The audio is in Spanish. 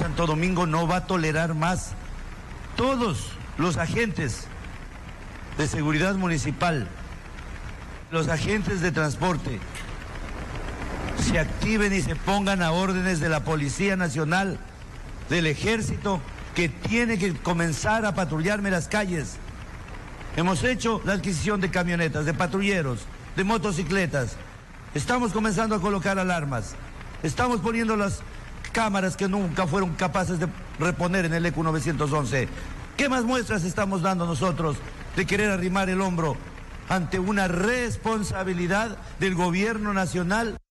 Santo Domingo no va a tolerar más. Todos los agentes de seguridad municipal, los agentes de transporte, se activen y se pongan a órdenes de la Policía Nacional, del Ejército, que tiene que comenzar a patrullarme las calles. Hemos hecho la adquisición de camionetas, de patrulleros, de motocicletas. Estamos comenzando a colocar alarmas. Estamos poniendo las cámaras que nunca fueron capaces de reponer en el ECU 911. ¿Qué más muestras estamos dando nosotros de querer arrimar el hombro ante una responsabilidad del gobierno nacional?